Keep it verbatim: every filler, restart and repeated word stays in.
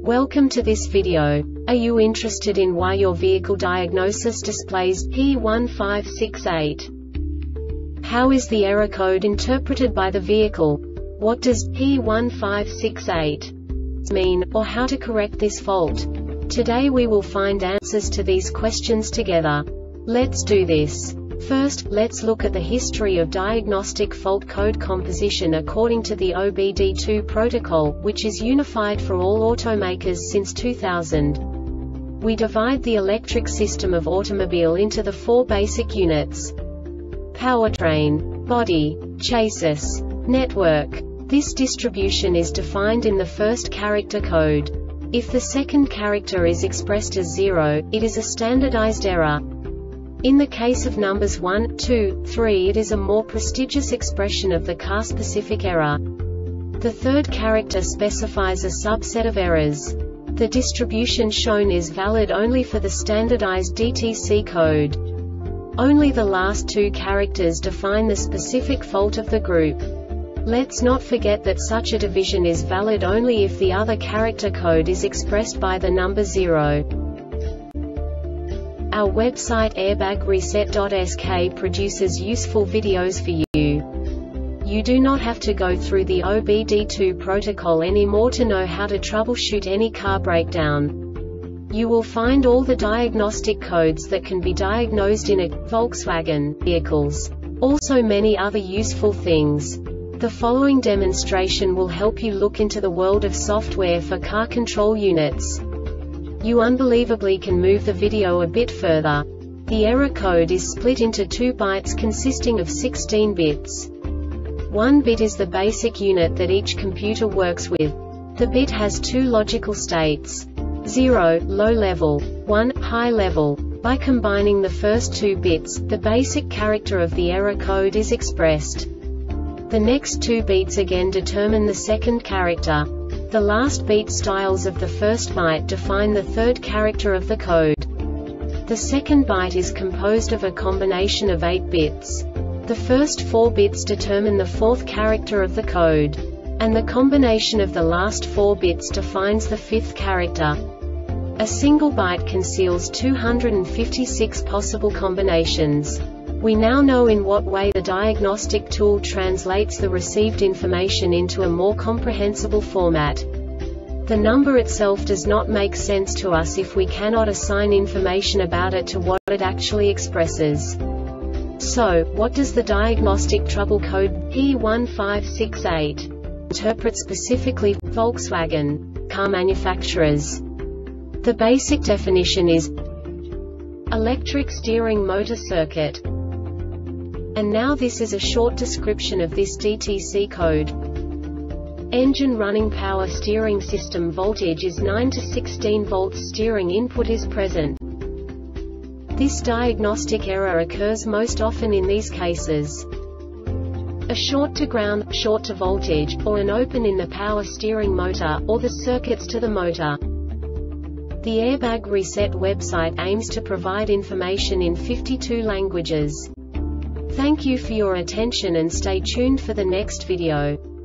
Welcome to this video. Are you interested in why your vehicle diagnosis displays P one five six eight? How is the error code interpreted by the vehicle? What does P one five six eight mean, or how to correct this fault? Today we will find answers to these questions together. Let's do this. First, let's look at the history of diagnostic fault code composition according to the O B D two protocol, which is unified for all automakers since two thousand. We divide the electric system of automobile into the four basic units: powertrain, body, chassis, network. This distribution is defined in the first character code. If the second character is expressed as zero, it is a standardized error. In the case of numbers one, two, three, it is a more prestigious expression of the car-specific error. The third character specifies a subset of errors. The distribution shown is valid only for the standardized D T C code. Only the last two characters define the specific fault of the group. Let's not forget that such a division is valid only if the other character code is expressed by the number zero. Our website airbag reset dot S K produces useful videos for you. You do not have to go through the O B D two protocol anymore to know how to troubleshoot any car breakdown. You will find all the diagnostic codes that can be diagnosed in a Volkswagen vehicles. Also many other useful things. The following demonstration will help you look into the world of software for car control units. You unbelievably can move the video a bit further. The error code is split into two bytes consisting of sixteen bits. One bit is the basic unit that each computer works with. The bit has two logical states: zero, low level, one, high level. By combining the first two bits, the basic character of the error code is expressed. The next two beats again determine the second character. The last beat styles of the first byte define the third character of the code. The second byte is composed of a combination of eight bits. The first four bits determine the fourth character of the code. And the combination of the last four bits defines the fifth character. A single byte conceals two hundred fifty-six possible combinations. We now know in what way the diagnostic tool translates the received information into a more comprehensible format. The number itself does not make sense to us if we cannot assign information about it to what it actually expresses. So, what does the diagnostic trouble code P one five six eight interpret specifically for Volkswagen car manufacturers? The basic definition is electric steering motor circuit. And now this is a short description of this D T C code. Engine running, power steering system voltage is nine to sixteen volts, steering input is present. This diagnostic error occurs most often in these cases: a short to ground, short to voltage, or an open in the power steering motor, or the circuits to the motor. The Airbag Reset website aims to provide information in fifty-two languages. Thank you for your attention and stay tuned for the next video.